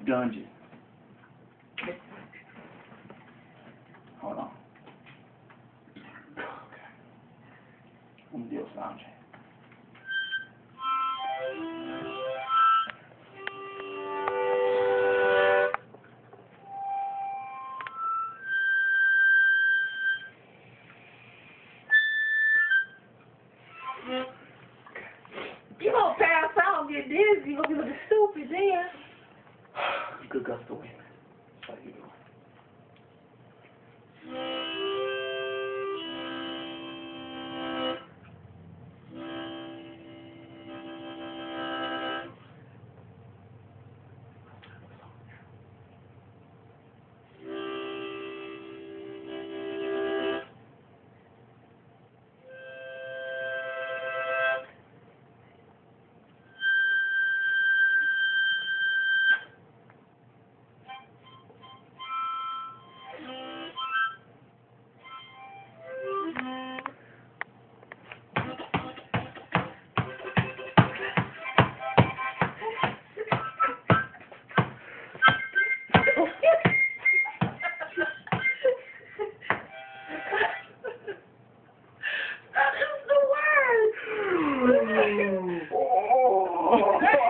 Dungeon. Hold on. Okay. I'm gonna deal sound check. You gonna pass out, get dizzy, you gonna be looking stupid then. Good gust of wind. That's how you do. That is the word. Oh.